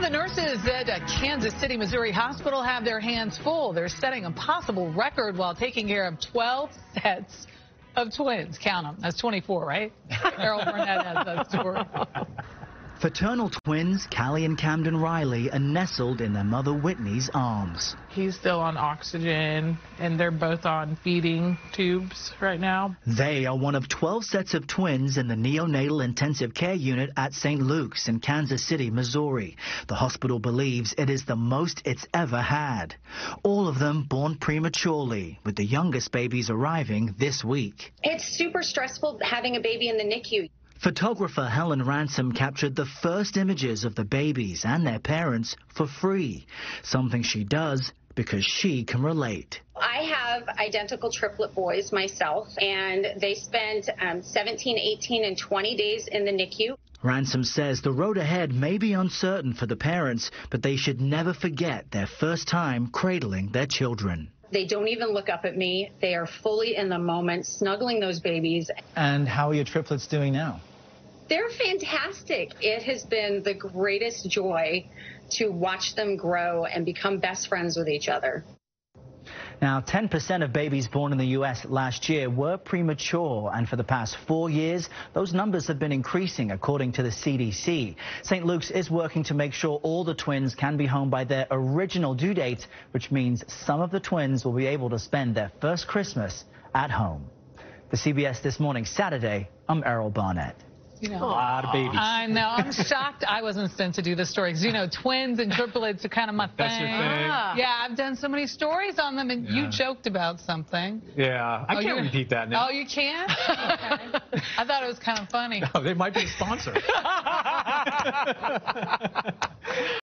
the nurses at a Kansas City, Missouri hospital have their hands full. They're setting a possible record while taking care of 12 sets of twins. Count them. That's 24, right? Errol Burnett has that story. Fraternal twins Callie and Camden Riley are nestled in their mother Whitney's arms. He's still on oxygen, and they're both on feeding tubes right now. They are one of 12 sets of twins in the neonatal intensive care unit at St. Luke's in Kansas City, Missouri. The hospital believes it is the most it's ever had. All of them born prematurely, with the youngest babies arriving this week. It's super stressful having a baby in the NICU. Photographer Helen Ransom captured the first images of the babies and their parents for free, something she does because she can relate. I have identical triplet boys myself, and they spent 17, 18, and 20 days in the NICU. Ransom says the road ahead may be uncertain for the parents, but they should never forget their first time cradling their children. They don't even look up at me. They are fully in the moment, snuggling those babies. And how are your triplets doing now? They're fantastic. It has been the greatest joy to watch them grow and become best friends with each other. Now, 10% of babies born in the U.S. last year were premature, and for the past 4 years, those numbers have been increasing, according to the CDC. St. Luke's is working to make sure all the twins can be home by their original due date, which means some of the twins will be able to spend their first Christmas at home. The CBS This Morning Saturday, I'm Errol Barnett. You know, a lot of babies. I know. I'm shocked I wasn't sent to do this story because, you know, twins and triplets are kind of my thing. That's your thing. Yeah, I've done so many stories on them, and you joked about something. Yeah, I can't repeat that now. Oh, you can't? Okay. I thought it was kind of funny. No, they might be a sponsor.